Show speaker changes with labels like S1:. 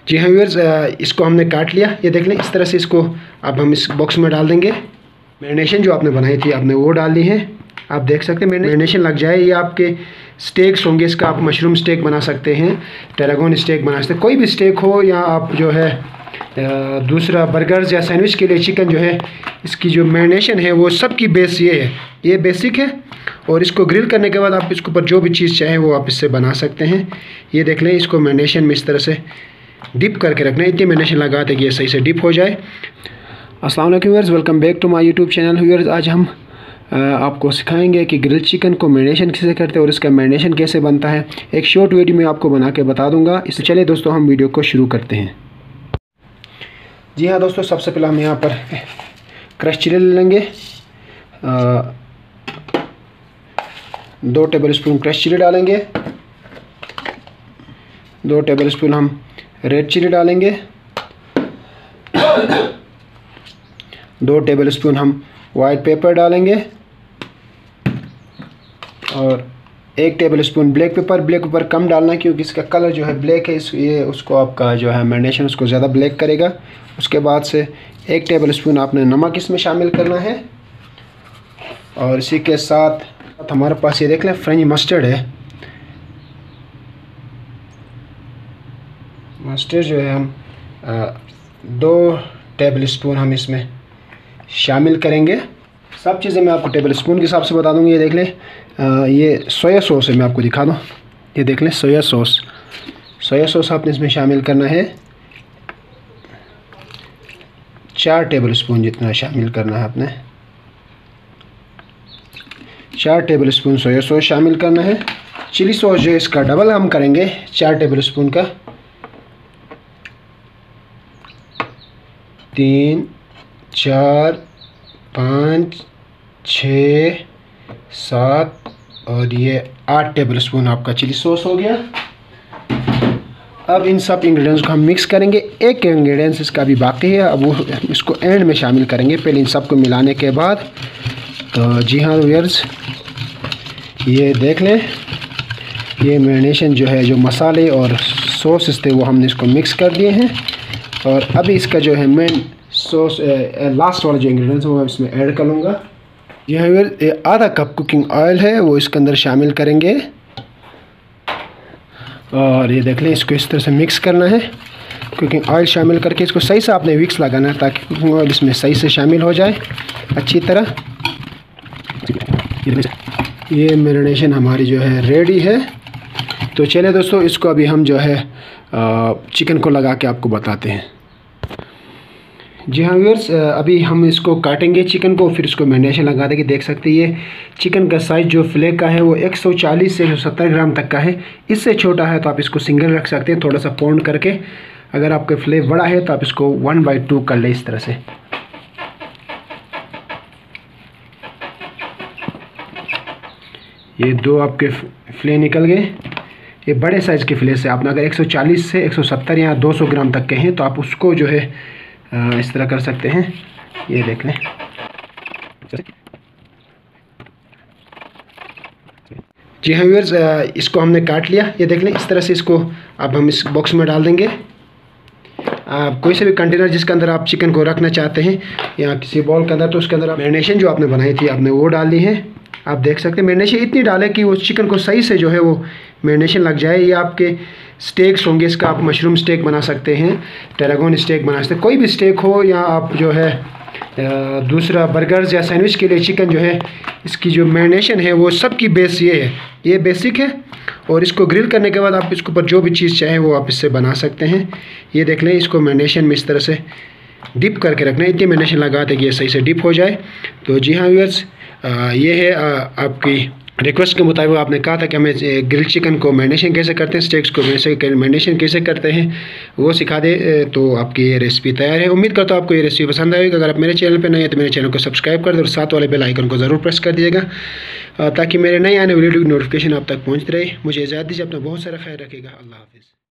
S1: जी हाँ व्यूअर्स, इसको हमने काट लिया। ये देख लें, इस तरह से इसको अब हम इस बॉक्स में डाल देंगे। मैरिनेशन जो आपने बनाई थी आपने वो डाल दी है। आप देख सकते हैं मैरिनेशन लग जाए। ये आपके स्टेक्स होंगे, इसका आप मशरूम स्टेक बना सकते हैं, टेरागोन स्टेक बना सकते हैं, कोई भी स्टेक हो, या आप जो है दूसरा बर्गर्स या सैंडविच के लिए चिकन जो है, इसकी जो मैरिनेशन है वो सब की बेस ये है, ये बेसिक है। और इसको ग्रिल करने के बाद आप इसके ऊपर जो भी चीज़ चाहें वो आप इससे बना सकते हैं। ये देख लें, इसको मैरिनेशन में इस तरह से डिप करके रखना है, इतनी मैरिनेशन लगाते कि ये सही से डिप हो जाए। अस्सलाम वालेकुम viewers, welcome back to my YouTube channel. Viewers, आज हम आपको सिखाएंगे कि ग्रिल चिकन को मैरिनेशन कैसे करते हैं और इसका मैरिनेशन कैसे बनता है। एक शॉर्ट वीडियो में आपको बना के बता दूंगा। इससे चलिए दोस्तों हम वीडियो को शुरू करते हैं। जी हाँ दोस्तों, सबसे पहले हम यहाँ पर क्रश चिली ले लेंगे। 2 टेबलस्पून क्रश चिली डालेंगे। 2 टेबलस्पून हम रेड चिली डालेंगे। 2 टेबलस्पून हम वाइट पेपर डालेंगे और 1 tablespoon black pepper. Black pepper कम डालना क्योंकि इसका कलर जो है ब्लैक है, ये उसको आपका जो है मैरिनेशन उसको ज़्यादा ब्लैक करेगा। उसके बाद से 1 टेबलस्पून आपने नमक इसमें शामिल करना है। और इसी के साथ हमारे पास ये देख लें फ्रेंच मस्टर्ड है। मस्टर्ड जो है हम 2 टेबलस्पून हम इसमें शामिल करेंगे। सब चीज़ें मैं आपको टेबलस्पून के हिसाब से बता दूँगी। ये देख लें, ये सोया सॉस है, मैं आपको दिखा दूँ। ये देख लें सोया सॉस। सोया सॉस आपने इसमें शामिल करना है, 4 टेबलस्पून जितना शामिल करना है आपने। 4 टेबलस्पून सोया सॉस शामिल करना है। चिली सॉस जो है इसका डबल हम करेंगे, 4 टेबलस्पून का। 3 4 5 6 7 और ये 8 टेबलस्पून आपका चिली सॉस हो गया। अब इन सब इंग्रेडिएंट्स को हम मिक्स करेंगे। एक इंग्रेडिएंट्स इसका भी बाकी है, अब वो इसको एंड में शामिल करेंगे, पहले इन सब को मिलाने के बाद। तो जी हाँ व्यूअर्स, ये देख लें, ये मैरिनेशन जो है, जो मसाले और सॉसेस थे वो हमने इसको मिक्स कर दिए हैं। और अभी इसका जो है मेन सॉस लास्ट वाला जो इंग्रेडिएंट्स है वो इसमें ऐड कर लूँगा। यह व्यूअर्स, आधा कप कुकिंग ऑयल है वो इसके अंदर शामिल करेंगे। और ये देख लें, इसको इस तरह से मिक्स करना है। कुकिंग ऑयल शामिल करके इसको सही से आपने विक्स लगाना है ताकि कुकिंग ऑयल इसमें सही से शामिल हो जाए अच्छी तरह। ये मैरिनेशन हमारी जो है रेडी है। तो चलिए दोस्तों, इसको अभी हम जो है चिकन को लगा के आपको बताते हैं। जी हाँ व्यूअर्स, अभी हम इसको काटेंगे चिकन को, फिर इसको मैरिनेशन लगा देंगे। देख सकते हैं ये चिकन का साइज़ जो फिले का है वो 140 से 170 ग्राम तक का है। इससे छोटा है तो आप इसको सिंगल रख सकते हैं, थोड़ा सा पौंड करके। अगर आपका फिले बड़ा है तो आप इसको 1/2 कर लें इस तरह से। ये 2 आपके फिले निकल गए। ये बड़े साइज़ के फिले से आपने अगर 140 से 170 या 200 ग्राम तक के हैं तो आप उसको जो है इस तरह कर सकते हैं। ये देख लें। जी हाँ व्यूअर्स, इसको हमने काट लिया। ये देख लें, इस तरह से इसको अब हम इस बॉक्स में डाल देंगे। कोई से भी कंटेनर जिसके अंदर आप चिकन को रखना चाहते हैं या किसी बॉल के अंदर, तो उसके अंदर मैरिनेशन जो आपने बनाई थी आपने वो डाल दी है। आप देख सकते हैं मैरिनेशन इतनी डालें कि वो चिकन को सही से जो है वो मैरिनेशन लग जाए। ये आपके स्टेक्स होंगे, इसका आप मशरूम स्टेक बना सकते हैं, टेरागोन स्टेक बना सकते हैं, कोई भी स्टेक हो, या आप जो है दूसरा बर्गर्स या सैंडविच के लिए चिकन जो है, इसकी जो मैरिनेशन है वो सब की बेस ये है, ये बेसिक है। और इसको ग्रिल करने के बाद आप इसके ऊपर जो भी चीज़ चाहें वो आप इससे बना सकते हैं। ये देख लें, इसको मैरिनेशन में इस तरह से डिप करके रखना है, इतनी मैरिनेशन लगाते कि ये सही से डिप हो जाए। तो जी हाँ व्यूअर्स, ये है आपकी रिक्वेस्ट के मुताबिक आपने कहा था कि हमें ग्रिल चिकन को मैरिनेशन कैसे करते हैं, स्टेक्स को मैरिनेशन कैसे करते हैं वो सिखा दे। तो आपकी ये रेसिपी तैयार है। उम्मीद करता हूँ आपको ये रेसिपी पसंद आएगी। अगर आप मेरे चैनल पर नए हैं तो मेरे चैनल को सब्सक्राइब कर दें और साथ वाले बेल आइकन को ज़रूर प्रेस कर दीजिएगा ताकि मेरे नए आने वाली वीडियो की नोटिफिकेशन आप तक पहुँचती रहे। मुझे इजाज़त दीजिए, अपना बहुत सारा ख्याल रखिएगा। अल्लाह हाफिज़।